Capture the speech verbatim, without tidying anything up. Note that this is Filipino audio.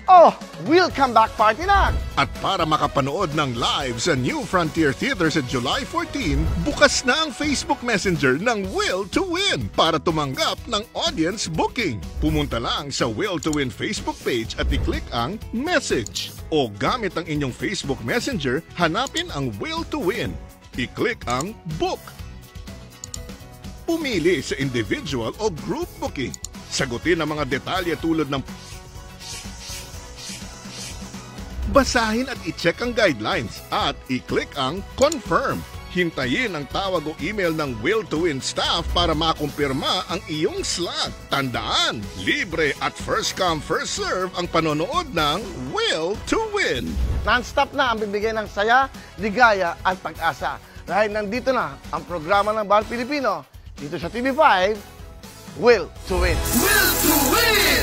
Oh, welcome back party na! At para makapanood ng live sa New Frontier Theater sa July fourteen, bukas na ang Facebook Messenger ng Will to Win para tumanggap ng audience booking. Pumunta lang sa Will to Win Facebook page at i-click ang Message. O gamit ang inyong Facebook Messenger, hanapin ang Will to Win. I-click ang Book. Pumili sa individual o group booking. Sagutin ang mga detalye tulad ng basahin at i-check ang guidelines at i-click ang Confirm. Hintayin ang tawag o email ng Will to Win staff para makumpirma ang iyong slot. Tandaan, libre at first come first serve ang panonood ng Will to Win. Non-stop na ang bibigay ng saya, ligaya at pag-asa. Dahil nandito na ang programa ng Bawat Pilipino dito sa T V five, Will to Win. Will to Win!